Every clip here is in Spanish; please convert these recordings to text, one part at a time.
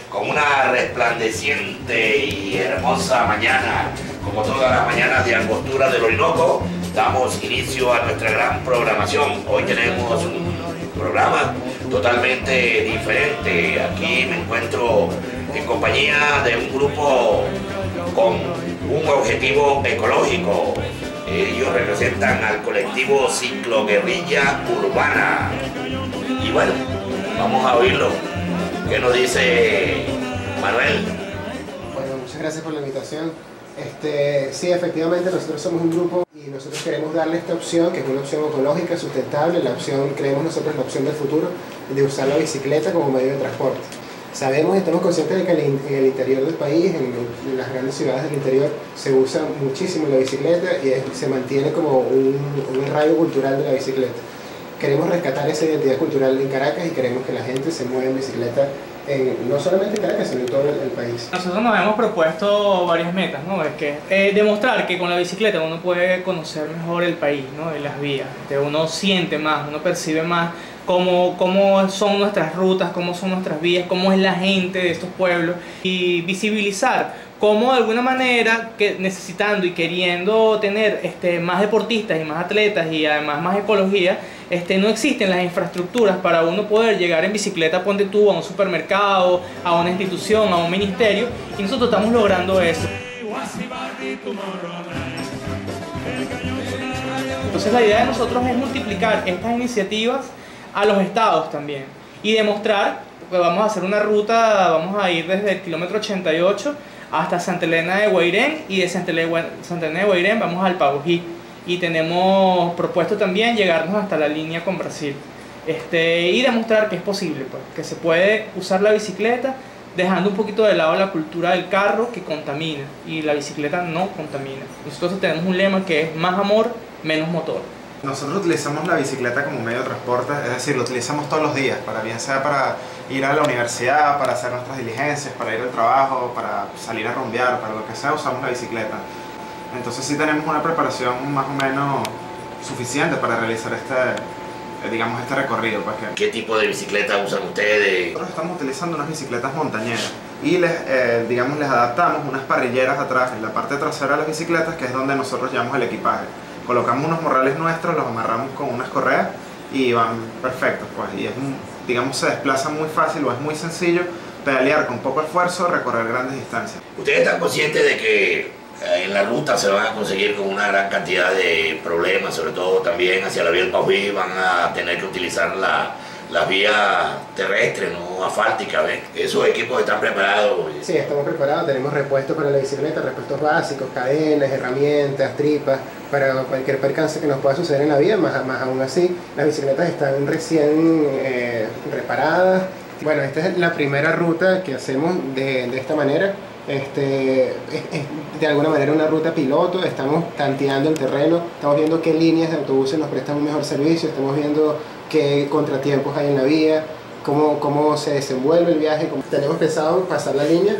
con una resplandeciente y hermosa mañana, como todas las mañanas de Angostura del Orinoco, damos inicio a nuestra gran programación. Hoy tenemos un programa totalmente diferente. Aquí me encuentro en compañía de un grupo con un objetivo ecológico. Ellos representan al colectivo Cicloguerrilla Urbana. Y bueno, vamos a oírlo. ¿Qué nos dice Manuel? Bueno, muchas gracias por la invitación. Sí, efectivamente nosotros somos un grupo y nosotros queremos darle esta opción, que es una opción ecológica, sustentable, la opción, creemos nosotros, la opción del futuro, de usar la bicicleta como medio de transporte. Sabemos y estamos conscientes de que en el interior del país, en las grandes ciudades del interior, se usa muchísimo la bicicleta y se mantiene como un arraigo cultural de la bicicleta. Queremos rescatar esa identidad cultural en Caracas y queremos que la gente se mueva en bicicleta, no solamente en Caracas, sino en todo el país. Nosotros nos hemos propuesto varias metas, ¿no? Es que demostrar que con la bicicleta uno puede conocer mejor el país, ¿no? Y las vías. Uno siente más, uno percibe más cómo son nuestras rutas, cómo son nuestras vías, cómo es la gente de estos pueblos, y visibilizar cómo de alguna manera, necesitando y queriendo tener más deportistas y más atletas y además más ecología, no existen las infraestructuras para uno poder llegar en bicicleta, ponte tú, a un supermercado, a una institución, a un ministerio, y nosotros estamos logrando eso. Entonces la idea de nosotros es multiplicar estas iniciativas a los estados también y demostrar que vamos a hacer una ruta, vamos a ir desde el kilómetro 88 hasta Santa Elena de Guairén, y de Santa Elena de Guairén vamos al Pagují, y tenemos propuesto también llegarnos hasta la línea con Brasil, y demostrar que es posible, pues, que se puede usar la bicicleta dejando un poquito de lado la cultura del carro que contamina, y la bicicleta no contamina. Nosotros tenemos un lema que es más amor, menos motor. Nosotros utilizamos la bicicleta como medio de transporte, es decir, lo utilizamos todos los días, bien sea para ir a la universidad, para hacer nuestras diligencias, para ir al trabajo, para salir a rumbear, para lo que sea, usamos la bicicleta. Entonces sí tenemos una preparación más o menos suficiente para realizar este recorrido. Pues, ¿Qué tipo de bicicleta usan ustedes? Nosotros estamos utilizando unas bicicletas montañeras y les adaptamos unas parrilleras atrás, en la parte trasera de las bicicletas, que es donde nosotros llevamos el equipaje. Colocamos unos morrales nuestros, los amarramos con unas correas y van perfectos, pues, y se desplaza muy fácil, o es muy sencillo pedalear con poco esfuerzo, recorrer grandes distancias. ¿Ustedes están conscientes de que en la ruta se van a conseguir con una gran cantidad de problemas, sobre todo también hacia la vía del Pajuí van a tener que utilizar la vía terrestre, no asfáltica, ¿ves? ¿Esos equipos están preparados? Sí, estamos preparados, tenemos repuestos para la bicicleta, repuestos básicos, cadenas, herramientas, tripas, para cualquier percance que nos pueda suceder en la vía, más aún así, las bicicletas están recién reparadas. Bueno, esta es la primera ruta que hacemos de esta manera. Es de alguna manera una ruta piloto, estamos tanteando el terreno, estamos viendo qué líneas de autobuses nos prestan un mejor servicio, estamos viendo qué contratiempos hay en la vía, cómo se desenvuelve el viaje. Tenemos pensado pasar la línea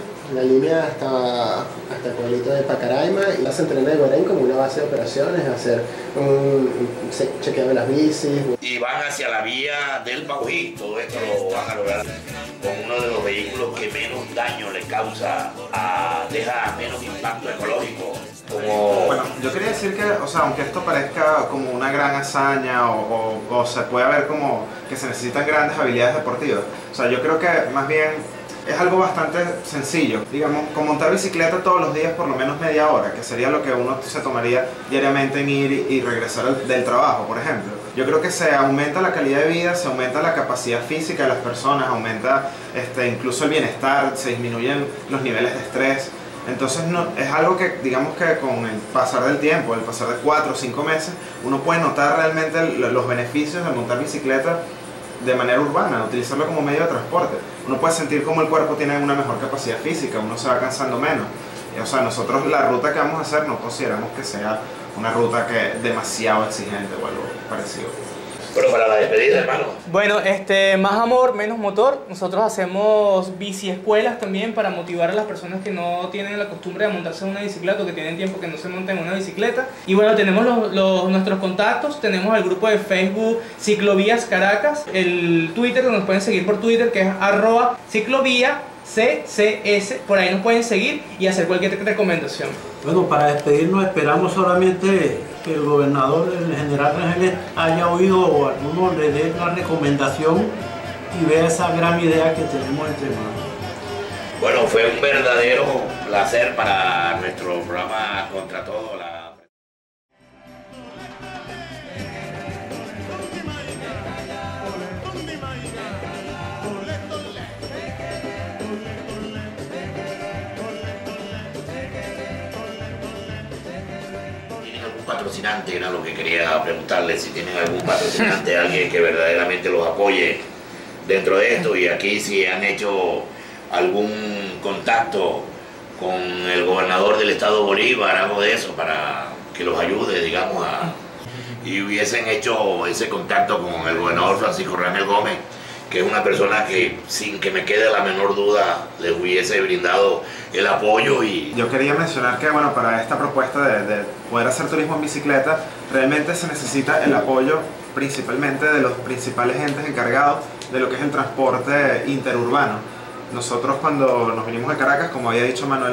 hasta el pueblito de Pacaraima y la Santa Elena de Guairén como una base de operaciones, hacer un chequeo de las bicis. Y van hacia la vía del Pajuí, todo esto lo van a lograr con uno de los vehículos que menos daño le causa, deja menos impacto ecológico. Bueno, yo quería decir que, aunque esto parezca como una gran hazaña o se puede ver como que se necesitan grandes habilidades deportivas, yo creo que más bien es algo bastante sencillo, digamos, con montar bicicleta todos los días por lo menos media hora, que sería lo que uno se tomaría diariamente en ir y regresar del trabajo, por ejemplo. Yo creo que se aumenta la calidad de vida, se aumenta la capacidad física de las personas, aumenta incluso el bienestar, se disminuyen los niveles de estrés. Entonces es algo que, digamos que con el pasar del tiempo, el pasar de 4 o 5 meses, uno puede notar realmente los beneficios de montar bicicleta de manera urbana, utilizarlo como medio de transporte. Uno puede sentir como el cuerpo tiene una mejor capacidad física, uno se va cansando menos. Nosotros la ruta que vamos a hacer no consideramos que sea una ruta demasiado exigente o algo parecido. Pero para la despedida, hermano. Bueno, más amor, menos motor. Nosotros hacemos biciescuelas también para motivar a las personas que no tienen la costumbre de montarse en una bicicleta o que tienen tiempo que no se montan en una bicicleta. Y bueno, tenemos nuestros contactos, tenemos el grupo de Facebook Ciclovías Caracas, el Twitter, nos pueden seguir por Twitter, que es @ciclovía CCS, por ahí nos pueden seguir y hacer cualquier recomendación. Bueno, para despedirnos esperamos solamente que el gobernador, el general Rangel, haya oído o alguno le dé la recomendación y vea esa gran idea que tenemos entre manos. Bueno, fue un verdadero placer para nuestro programa Contra Todo. Patrocinante, era lo que quería preguntarle, si tienen algún patrocinante, alguien que verdaderamente los apoye dentro de esto, y aquí si han hecho algún contacto con el gobernador del estado Bolívar, algo de eso, para que los ayude, digamos, y hubiesen hecho ese contacto con el gobernador Francisco Rangel Gómez, que es una persona que, sin que me quede la menor duda, les hubiese brindado el apoyo. Y yo quería mencionar que, bueno, para esta propuesta de poder hacer turismo en bicicleta, realmente se necesita el apoyo principalmente de los principales entes encargados de lo que es el transporte interurbano. Nosotros cuando nos vinimos de Caracas, como había dicho Manuel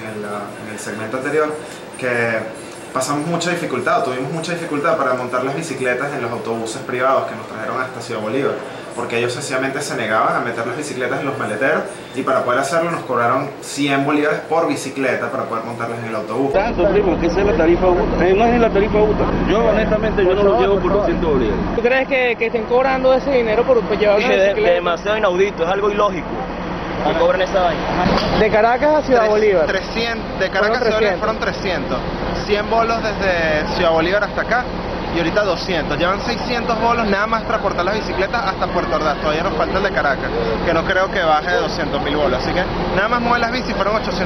en el segmento anterior, que pasamos mucha dificultad, tuvimos mucha dificultad para montar las bicicletas en los autobuses privados que nos trajeron hasta Ciudad Bolívar, porque ellos sencillamente se negaban a meter las bicicletas en los maleteros, y para poder hacerlo nos cobraron 100 bolívares por bicicleta para poder montarlas en el autobús. Tanto, primo, que esa es la tarifa UTA. No es la tarifa UTA. Yo honestamente yo no lo llevo por 200 bolívares. ¿Tú crees que estén cobrando ese dinero por llevar una bicicleta? Demasiado inaudito, es algo ilógico. Que cobran esa vaina. De Caracas a Ciudad Bolívar. 300, de Caracas a Ciudad Bolívar fueron 300. 100 bolos desde Ciudad Bolívar hasta acá. Y ahorita 200, llevan 600 bolos nada más transportar las bicicletas hasta Puerto Ordaz. Todavía nos falta el de Caracas, que no creo que baje de 200.000 bolos, así que nada más mueven las bicis fueron 800.000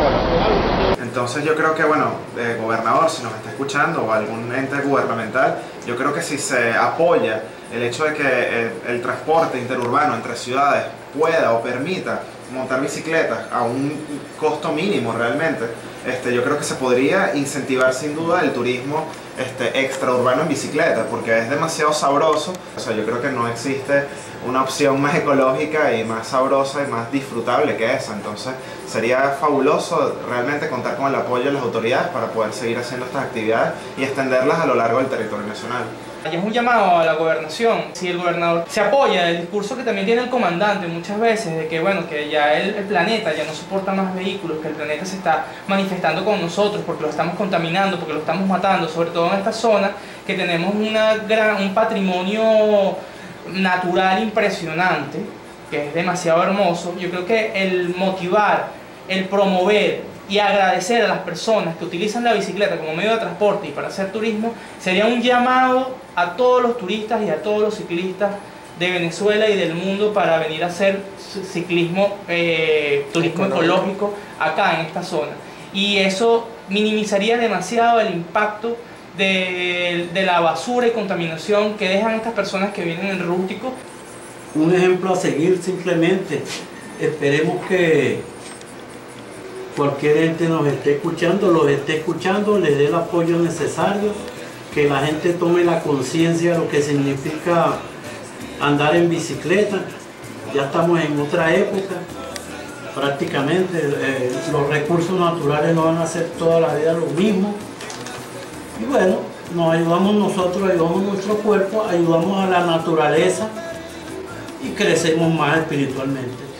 bolos. Entonces yo creo que, bueno, gobernador, si nos está escuchando, o algún ente gubernamental, yo creo que si se apoya el hecho de que el transporte interurbano entre ciudades pueda o permita montar bicicletas a un costo mínimo realmente, yo creo que se podría incentivar sin duda el turismo extraurbano en bicicleta, porque es demasiado sabroso. O sea, yo creo que no existe una opción más ecológica y más sabrosa y más disfrutable que esa. Entonces sería fabuloso realmente contar con el apoyo de las autoridades para poder seguir haciendo estas actividades y extenderlas a lo largo del territorio nacional. Y es un llamado a la gobernación. Si el gobernador se apoya del discurso que también tiene el comandante muchas veces, de que bueno, que ya el planeta ya no soporta más vehículos, que el planeta se está manifestando con nosotros porque lo estamos contaminando, porque lo estamos matando, sobre todo en esta zona que tenemos un patrimonio natural impresionante, que es demasiado hermoso. Yo creo que el motivar, el promover y agradecer a las personas que utilizan la bicicleta como medio de transporte y para hacer turismo sería un llamado a todos los turistas y a todos los ciclistas de Venezuela y del mundo para venir a hacer ciclismo, turismo ecológico acá en esta zona. Y eso minimizaría demasiado el impacto de la basura y contaminación que dejan estas personas que vienen en rústico. Un ejemplo a seguir simplemente, esperemos que cualquier ente nos esté escuchando, los esté escuchando, les dé el apoyo necesario, que la gente tome la conciencia de lo que significa andar en bicicleta. Ya estamos en otra época, prácticamente los recursos naturales no van a ser toda la vida lo mismo. Y bueno, nos ayudamos nosotros, ayudamos nuestro cuerpo, ayudamos a la naturaleza y crecemos más espiritualmente.